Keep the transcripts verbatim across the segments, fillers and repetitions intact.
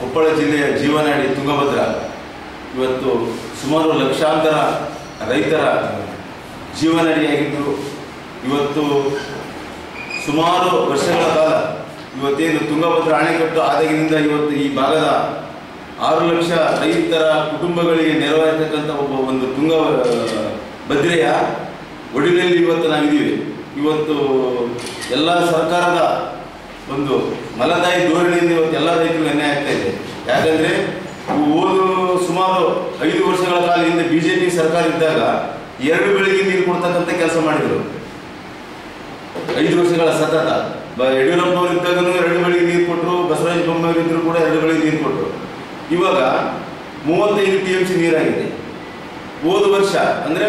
ಕೊಪ್ಪಳ ಜಿಲ್ಲೆಯ ಜೀವನಾಡಿ ತುಂಗಭದ್ರಾ ಇವತ್ತು ಸುಮಾರು ಲಕ್ಷಾಂತರ ರೈತರ ಜೀವನಾಡಿಯಾಗಿದ್ದು ಇವತ್ತು ಸುಮಾರು ವರ್ಷಗಳ ಕಾಲ ಇವತ್ತೇನು ತುಂಗಭದ್ರಾ ಅಣೆಕಟ್ಟು ಆದಾಗಿನಿಂದ ಇವತ್ತು ಈ ಭಾಗದ ಆರು ಲಕ್ಷ ರೈತರ ಕುಟುಂಬಗಳಿಗೆ ನೆರವಾಗಿರ್ತಕ್ಕಂಥ ಒಬ್ಬ ಒಂದು ತುಂಗ ಭದ್ರೆಯ ಒಡಿಲಲ್ಲಿ ಇವತ್ತು ನಾವಿದ್ದೀವಿ. ಇವತ್ತು ಎಲ್ಲ ಸರ್ಕಾರದ ಒಂದು ಮಲತಾಯಿ ಧೋರಣೆಯಿಂದ ಇವತ್ತು ಎಲ್ಲ ರೈತರಿಗೂ ಅನ್ಯಾಯ ಆಗ್ತಾ ಇದೆ. ಯಾಕಂದರೆ ಓದು ಸುಮಾರು ಐದು ವರ್ಷಗಳ ಕಾಲ ಹಿಂದೆ ಬಿ ಜೆ ಪಿ ಸರ್ಕಾರ ಇದ್ದಾಗ ಎರಡು ಬೆಳೆಗೆ ನೀರು ಕೊಡ್ತಕ್ಕಂಥ ಕೆಲಸ ಮಾಡಿದರು. ಐದು ವರ್ಷಗಳ ಸತತ ಬ ಯಡಿಯೂರಪ್ಪನವರು ಇದ್ದಾಗಲೂ ಎರಡು ಬೆಳೆಗೆ ನೀರು ಕೊಟ್ಟರು, ಬಸವರಾಜ ಬೊಮ್ಮಾಯಿ ಇದ್ದರೂ ಕೂಡ ಎರಡು ಬೆಳೆಗೆ ನೀರು ಕೊಟ್ಟರು. ಇವಾಗ ಮೂವತ್ತೈದು ಟಿ ಎಮ್ ಸಿ ನೀರಾಗಿದೆ. ಹೋದ ವರ್ಷ ಅಂದರೆ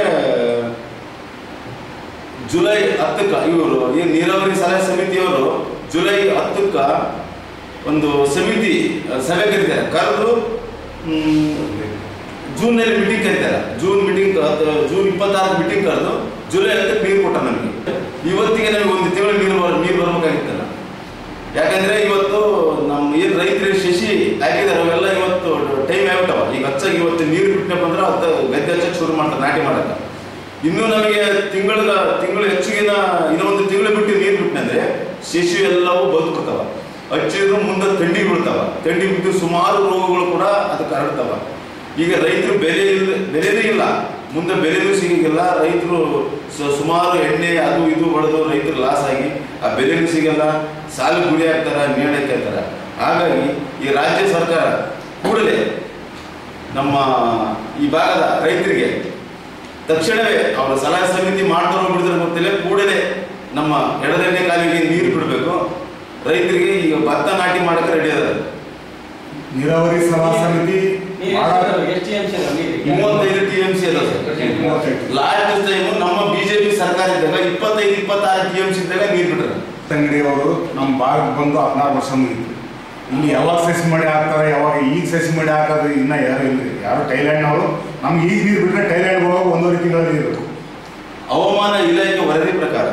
ಜುಲೈ ಹತ್ತಕ್ಕೆ ಇವರು ಏನು ನೀರಾವರಿ ಸಲಹಾ ಸಮಿತಿಯವರು ಜುಲೈ ಹತ್ತಕ್ಕೆ ಒಂದು ಸಮಿತಿ ಸಭೆ ಕರೀತಾರೆ. ಕರೆದು ಜೂನ್ನಲ್ಲಿ ಮೀಟಿಂಗ್ ಕರೀತಾರೆ. ಜೂನ್ ಮೀಟಿಂಗ್ ಜೂನ್ ಇಪ್ಪತ್ತಾರು ಮೀಟಿಂಗ್ ಕರೆದು ಜುಲೈ ಹತ್ತಕ್ಕೆ ನೀರು ಕೊಟ್ಟ ನಮಗೆ. ಇವತ್ತಿಗೆ ನಮಗೆ ಒಂದು ತಿಂಗಳು ನೀರು ನೀರು ಬರ್ಬೇಕಾಗಿತ್ತಲ್ಲ. ಯಾಕಂದರೆ ಇವತ್ತು ನಮ್ಮ ಏನು ರೈತರು ಶಶಿ ಹಾಕಿದ್ದಾರೆ ಅವೆಲ್ಲ ಇವತ್ತು ಟೈಮ್ ಆಗ್ಬಿಟ್ಟವ. ಈಗ ಹಚ್ಚಾಗಿ ಇವತ್ತು ನೀರು ಬಿಟ್ಟಪ್ಪ ಅಂದ್ರೆ ಅದು ಗದ್ದೆ ಹಚ್ಚಕ್ಕೆ ಶುರು ಮಾಡ್ತಾರೆ ನಾಟಿ ಮಾಡೋಕ್ಕೆ. ಇನ್ನೂ ನಮಗೆ ತಿಂಗಳ ತಿಂಗಳು ಹೆಚ್ಚಿಗಿನ ಇನ್ನೊಂದು ತಿಂಗಳು ಬಿಟ್ಟು ನೀರು ಬಿಟ್ಟಂದ್ರೆ ಶಶಿ ಎಲ್ಲವೂ ಬದುಕುತ್ತವ. ಹಚ್ಚಿದ್ರು ಮುಂದೆ ಥಂಡಿ ಬೀಳ್ತಾವ. ಥಂಡಿ ಬಿದ್ದು ಸುಮಾರು ರೋಗಗಳು ಕೂಡ ಅದಕ್ಕೆ ಹರಡ್ತಾವ. ಈಗ ರೈತರು ಬೆಲೆ ಇಲ್ಲ ಬೆಲೆನೇ ಇಲ್ಲ, ಮುಂದೆ ಬೆಲೆನೂ ಸಿಗಿಲ್ಲ. ರೈತರು ಸುಮಾರು ಎಣ್ಣೆ ಅದು ಇದು ಹೊಡೆದು ರೈತರು ಲಾಸ್ ಆಗಿ ಆ ಬೆಲೆನೂ ಸಿಗಲ್ಲ, ಸಾಲು ಗುಡಿ ಹಾಕ್ತಾರೆ, ನೇಣಕ್ಕೆ ಹಾಕ್ತಾರೆ. ಹಾಗಾಗಿ ಈ ರಾಜ್ಯ ಸರ್ಕಾರ ಕೂಡಲೇ ನಮ್ಮ ಈ ಭಾಗದ ರೈತರಿಗೆ ತಕ್ಷಣವೇ ಅವರ ಸಲಹಾ ಸಮಿತಿ ಮಾಡ್ತಾರೋ ಬಿಡಿದ್ರೆ ಗೊತ್ತಿಲ್ಲ, ಕೂಡಲೇ ನಮ್ಮ ಎಡದಂಡೆ ಕಾಲಿಗೆ ನೀರು ಬಿಡಬೇಕು. ರೈತರಿಗೆ ಈಗ ಭತ್ತ ನಾಟಿ ಮಾಡಕ್ಕೆ ರೆಡಿ ಅದ. ನೀರಾವರಿ ಸಲಹಾ ಸಮಿತಿ ಮೂವತ್ತೈದು ಟಿ ಎಂ ಸಿ ಅದ ಸರ್. ಲಾಸ್ಟ್ ಟೈಮು ನಮ್ಮ ಬಿಜೆಪಿ ಸರ್ಕಾರ ಇದ್ದಾಗ ಇಪ್ಪತ್ತೈದು ಇಪ್ಪತ್ತಾರು ಟಿ ಎಂ ಸಿ ಇದ್ದಾಗ ನೀರು ಬಿಟ್ರೆ ತಂಗಡಿ ಅವರು ನಮ್ಮ ಭಾಗಕ್ಕೆ ಬಂದು ಹದಿನಾರು ವರ್ಷ ಮುಗಿತು. ಇಲ್ಲಿ ಯಾವಾಗ ಸಸಿ ಮಾಡಿ ಹಾಕ್ತಾರೆ, ಯಾವಾಗ ಈಗ ಸಸಿ ಮಾಡಿ ಹಾಕೋದು ಇನ್ನೂ ಯಾರು ಇಲ್ಲ. ಯಾರು ಥೈಲ್ಯಾಂಡ್ನವರು ನಮ್ಗೆ ಈಗ ನೀರು ಬಿಟ್ಟರೆ ಥೈಲ್ಯಾಂಡ್ಗೆ ಹೋಗಿ ಒಂದೂವರೆ ತಿಂಗಳ ನೀರು. ಹವಾಮಾನ ಇಲಾಖೆ ವರದಿ ಪ್ರಕಾರ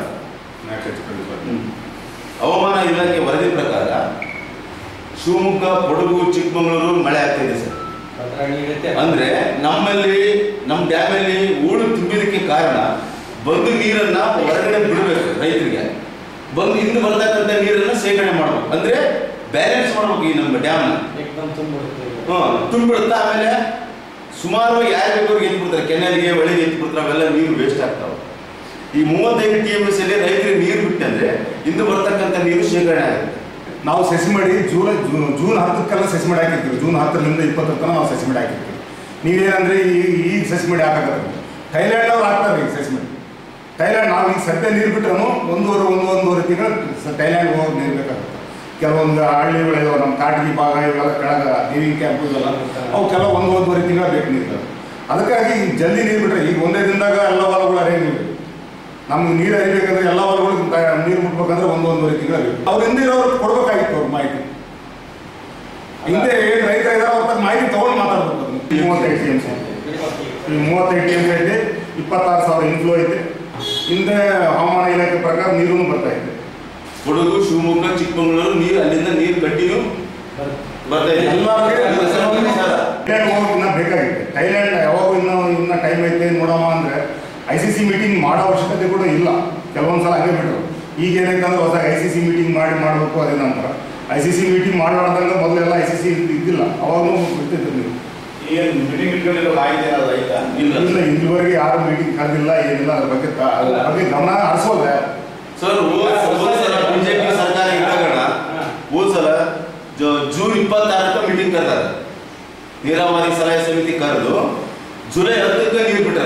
ಹವಾಮಾನ ಇಲಾಖೆ ವರದಿ ಪ್ರಕಾರ ಶಿವಮೊಗ್ಗ, ಕೊಡಗು, ಚಿಕ್ಕಮಗಳೂರು ಮಳೆ ಆಗ್ತಿದೆ ಸರ್. ಅಂದ್ರೆ ನಮ್ಮಲ್ಲಿ ನಮ್ಮ ಡ್ಯಾಮಲ್ಲಿ ಹೂಳು ತುಂಬಿದಕ್ಕೆ ಕಾರಣ ಬಂದು ನೀರನ್ನ ಹೊರಗಡೆ ಬಿಡಬೇಕು. ರೈತರಿಗೆ ಬಂದು ಇನ್ನು ಬರ್ತಕ್ಕಂಥ ನೀರನ್ನ ಸೇಕರಣೆ ಮಾಡ್ಬೇಕು, ಅಂದ್ರೆ ಬ್ಯಾಲೆನ್ಸ್ ಮಾಡ್ಬೇಕು. ಈ ನಮ್ಮ ಡ್ಯಾಮ್ನ ಹ್ಮ್ ತುಂಬಿಡುತ್ತಾ ಆಮೇಲೆ ಸುಮಾರು ಯಾರು ಬೇಕಾದ್ರಿಗೆ ಎತ್ತು ಬಿಡ್ತಾರೆ, ಕೆನಾಲಿಗೆ ಹೊಳೆಗೆ ಎತ್ತು ಬಿಡ್ತಾರೆ, ಅವೆಲ್ಲ ನೀರು ವೇಸ್ಟ್ ಆಗ್ತಾವೆ. ಈ ಮೂವತ್ತೈದು ಟಿ ಎಮ್ ಎಸ್ ಅಲ್ಲಿ ರೈತರಿಗೆ ನೀರು ಬಿಟ್ಟಂದ್ರೆ ಇಂದು ಬರ್ತಕ್ಕಂಥ ನೀರು ಶೇಖರಣೆ ಆಗುತ್ತೆ. ನಾವು ಸಸಿ ಮಾಡಿ ಜೂಲೈ ಜೂನ್ ಜೂನ್ ಹತ್ತಕ್ಕೆಲ್ಲ ಸಸಿ ಮಾಡಿ ಹಾಕಿರ್ತೀವಿ. ಜೂನ್ ಹತ್ತರಿಂದ ಇಪ್ಪತ್ತರ ತನಕ ನಾವು ಸಸಿ ಮಾಡಿ ಹಾಕಿರ್ತೀವಿ. ನೀವೇನಂದ್ರೆ ಈಗ ಈಗ ಸಸಿ ಮಾಡಿ ಹಾಕಕ್ಕೆ ಥೈಲ್ಯಾಂಡ್ ಅವ್ರು ಹಾಕ್ತಾರೆ. ಈಗ ಸಸಿ ಮಾಡಿ ಥೈಲ್ಯಾಂಡ್ ನಾವು ಈಗ ಸದ್ಯ ನೀರು ಬಿಟ್ರೂ ಒಂದೂವರೆ ಒಂದು ಒಂದೂವರೆ ತಿಂಗಳು ಥೈಲ್ಯಾಂಡ್ ಹೋಗಿ ನೀರು ಬೇಕಾಗುತ್ತೆ. ಕೆಲವೊಂದು ಹಳ್ಳಿಗಳಿದಾವೆ, ನಮ್ಮ ಕಾಟಗಿ ಭಾಗ ಇವೆಲ್ಲ ಕೆಳಗೆ ನೀರಿನ ಕ್ಯಾಂಪ್ ಇವೆಲ್ಲ ಅವು ಕೆಲವು ಒಂದು ಒಂದೂವರೆ ತಿಂಗಳು ಬೇಕು ನೀರು. ಅದಕ್ಕಾಗಿ ಜಲ್ದಿ ನೀರು ಬಿಟ್ರೆ ಈಗ ಒಂದೇ ದಿನದಾಗ ಎಲ್ಲ ಹೊಲಗಳು ಹರಿಯಂಗಿಲ್ಲ. ನಮ್ಗೆ ನೀರು ಹರಿಬೇಕಂದ್ರೆ ಎಲ್ಲ ಹೊಲಗಳಿಗೆ ನೀರು ಬಿಡ್ಬೇಕಂದ್ರೆ ಒಂದು ಒಂದೂವರೆ ತಿಂಗಳು ಬೇಕು. ಅವ್ರ ಹಿಂದೆ ಇರೋರು ಕೊಡ್ಬೇಕಾಗಿತ್ತು ಅವ್ರ ಮಾಹಿತಿ. ಹಿಂದೆ ಏನು ರೈತ ಇದ್ದಾರೆ ಅವ್ರ ತಕ್ಕ ಮಾಹಿತಿ ತೊಗೊಂಡು ಮಾತಾಡ್ಬೇಕು. ಮೂವತ್ತೈದು ಟಿ ಎಮ್ ಸಿ ಈ ಮೂವತ್ತೈದು ಟಿ ಎಮ್ ಸಿ ಐತೆ, ಇಪ್ಪತ್ತಾರು ಸಾವಿರ ಇನ್ಫ್ಲೋ ಐತೆ. ಹಿಂದೆ ಹವಾಮಾನ ಇಲಾಖೆ ಪ್ರಕಾರ ನೀರು ಬರ್ತಾ ಇದೆ. ಕೊಡಗು, ಶಿವಮೊಗ್ಗ, ಚಿಕ್ಕಮಗಳೂರು ನೀರು ಅಲ್ಲಿಂದ ನೀರು ಕಂಟಿನ್ಯೂ ಬರ್ತಾ ಇದೆ. ಥೈಲ್ಯಾಂಡ್ ಹೋಗೋಕೆ ಇನ್ನೂ ಬೇಕಾಗಿದೆ. ಥೈಲ್ಯಾಂಡ್ ಯಾವಾಗ ಇನ್ನೂ ಇನ್ನೂ ಟೈಮ್ ಐತೆ ನೋಡೋಣ ಅಂದರೆ ಐ ಸಿ ಸಿ ಮೀಟಿಂಗ್ ಮಾಡೋ ಅವಶ್ಯಕತೆ ಕೂಡ ಇಲ್ಲ. ಕೆಲವೊಂದು ಸಲ ಹಂಗೆ ಬಿಟ್ಟರು. ಈಗ ಏನೈತೆ ಅಂದ್ರೆ ಹೊಸ ಐ ಸಿ ಸಿ ಮೀಟಿಂಗ್ ಮಾಡಿ ಮಾಡಬೇಕು. ಅದೇ ನಂತರ ಐ ಸಿ ಸಿ ಮೀಟಿಂಗ್ ಮಾಡಲಾರ್ದಂಗೆ ಮೊದಲೆಲ್ಲ ಐ ಸಿ ಸಿ ಇದ್ದಿಲ್ಲ, ಅವಾಗೂ ಬಿಡ್ತಿದ್ರು ನೀವು. ಏನು ಮೀಟಿಂಗ್ ಇಟ್ಕೊಂಡಿರೋ ಆಗಿದೆ ಆಯ್ತಾ? ಇಲ್ಲ ಇಲ್ಲ, ಇಲ್ಲಿವರೆಗೆ ಯಾರು ಮೀಟಿಂಗ್ ಕರೆದಿಲ್ಲ, ಏನಿಲ್ಲ. ಅದ್ರ ಬಗ್ಗೆ ಅದ್ರ ಬಗ್ಗೆ ಗಮನ ಹರಿಸೋಲ್ಲ ಸರ್. ಹೋದ ಸಲ ಬಿಜೆಪಿ ಸರ್ಕಾರ ಇದ್ದಾಗ ಹೋದ ಸಲ ಜೂನ್ ಇಪ್ಪತ್ತಾರಕ್ಕೆ ಮೀಟಿಂಗ್ ಕರೆದಾರೆ. ನೀರಾವರಿ ಸಲಹಾ ಸಮಿತಿ ಕರೆದು ಜುಲೈ ಹತ್ತಕ್ಕೆ ನೀರು ಬಿಟ್ಟಾರ.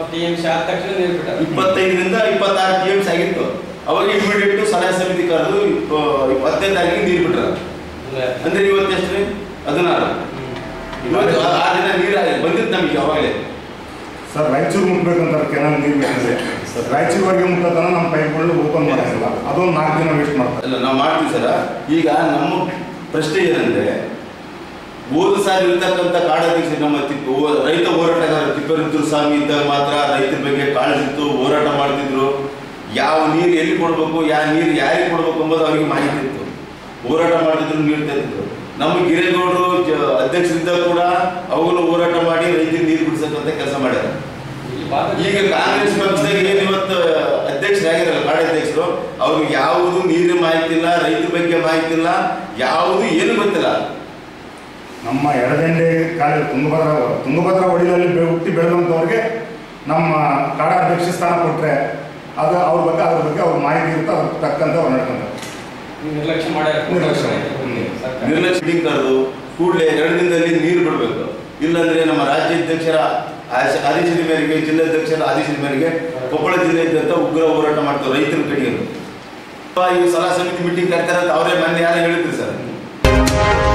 ಇಪ್ಪತ್ತೈದರಿಂದ ಇಪ್ಪತ್ತಾರು ಟಿ ಎಮ್ ಸಿ ಆಗಿತ್ತು. ಅವಾಗ ಇಮಿಡಿಯೇಟ್ ಸಲಹಾ ಸಮಿತಿ ಕರೆದು ಹತ್ತನೇ ತಾರೀಕಿಗೆ ನೀರು ಬಿಟ್ಟಾರ. ಅಂದ್ರೆ ಇವತ್ತು ಎಷ್ಟು ರೀ? ಹದಿನಾರು. ಇವತ್ತು ಆ ದಿನ ನೀರು ಬಂದಿತ್ತು ನಮಗೆ ಅವಾಗಲೇ. ಸರ್ ರಾಯಚೂರು ಮುಟ್ಬೇಕಂತಾರೆ ಕೆನಾಲ್ ನೀರು ಬೇಕಂದ್ರೆ ಸರ್ ರಾಯಚೂರಿಗೆ ಮುಟ್ಟತನ ನಮ್ಮ ಪೈಪ್ಗಳು ಓಪನ್ ಮಾಡೋದಿಲ್ಲ. ಅದೊಂದು ನಾಲ್ಕು ದಿನ ವೇಸ್ಟ್ ಮಾಡ್ತಾರೆ. ಅಲ್ಲ, ನಾವು ಮಾಡ್ತೀವಿ ಸರ. ಈಗ ನಮ್ಮ ಪ್ರಶ್ನೆ ಏನಂದ್ರೆ ಹೋದ ಸಾರಿ ಇರ್ತಕ್ಕಂಥ ಕಾಡಾಧ್ಯಕ್ಷ ನಮ್ಮ ತಿಪ್ಪ ರೈತ ಹೋರಾಟಗಾರ ತಿಪ್ಪೇರುದ್ರ ಸ್ವಾಮಿ ಇದ್ದಾಗ ಮಾತ್ರ ರೈತರ ಬಗ್ಗೆ ಕಾಳಜಿ ಇತ್ತು, ಹೋರಾಟ ಮಾಡ್ತಿದ್ರು. ಯಾವ ನೀರು ಎಲ್ಲಿ ಕೊಡಬೇಕು, ಯಾವ ನೀರು ಯಾರಿಗೆ ಕೊಡಬೇಕು ಎಂಬುದು ಅವರಿಗೆ ಮಾಹಿತಿ ಇತ್ತು. ಹೋರಾಟ ಮಾಡಿದ್ರು ನೀರು ತಂದಿದ್ರು. ನಮ್ಮ ಗಿರೇಗೌಡರು ಅಧ್ಯಕ್ಷರಿದ್ದ ಕೂಡ ಅವುಗಳು ಹೋರಾಟ ಮಾಡಿ ರೈತರಿಗೆ ನೀರು ಬಿಡಿಸಕ್ಕಂತ ಕೆಲಸ ಮಾಡ್ಯಾರ. ಈಗ ಕಾಂಗ್ರೆಸ್ ಪಕ್ಷದಾಗ ಏನ್ ಇವತ್ತು ಅಧ್ಯಕ್ಷರಾಗಿರಲ್ಲ ಕಾಡ ಅಧ್ಯಕ್ಷರು, ಅವ್ರಿಗೆ ಯಾವುದು ನೀರಿನ ಮಾಹಿತಿ ಇಲ್ಲ, ರೈತರ ಬಗ್ಗೆ ಮಾಹಿತಿ ಇಲ್ಲ, ಯಾವುದು ಏನು ಗೊತ್ತಿಲ್ಲ. ನಮ್ಮ ಎಡದಂಡೆ ಕಾಲ ತುಂಗಭದ್ರಾ ತುಂಗಭದ್ರಾ ಒಡಿಲಲ್ಲಿ ಹುಟ್ಟಿ ಬೆಳೆದಂಥವ್ರಿಗೆ ನಮ್ಮ ಕಾಡ ಅಧ್ಯಕ್ಷ ಸ್ಥಾನ ಕೊಟ್ಟರೆ ಅದು ಅವ್ರ ಬಗ್ಗೆ ಅದ್ರ ಬಗ್ಗೆ ಅವ್ರ ಮಾಹಿತಿ ಇರುತ್ತೆ, ಅದ್ರ ತಕ್ಕಂತೆ ಅವ್ರು ನಡ್ಕೊಂತಾರೆ. ನಿರ್ಲಕ್ಷ್ಯ ಮಾಡ್ಯಾರ. ನಿರ್ಲಕ್ಷ್ಯ ನಿರ್ಲಕ್ಷ್ಯ ಮೀಟಿಂಗ್ ಕರೆದು ಕೂಡಲೇ ಎರಡು ದಿನದಲ್ಲಿ ನೀರು ಬಿಡಬೇಕು. ಇಲ್ಲಾಂದ್ರೆ ನಮ್ಮ ರಾಜ್ಯಾಧ್ಯಕ್ಷರ ಆದೇಶದ ಮೇರೆಗೆ, ಜಿಲ್ಲಾಧ್ಯಕ್ಷರ ಆದೇಶದ ಮೇರೆಗೆ ಕೊಪ್ಪಳ ಜಿಲ್ಲೆಯಾದ್ಯಂತ ಉಗ್ರ ಹೋರಾಟ ಮಾಡ್ತಾರೆ ರೈತರ ಕಡೆಗೆ. ಈ ಸಲಹಾ ಸಮಿತಿ ಮೀಟಿಂಗ್ ಕರ್ತಾರೆ ಅಂತ ಅವರೇ ಮೊನ್ನೆ ಯಾರು ಹೇಳಿದ್ರು ಸರ್.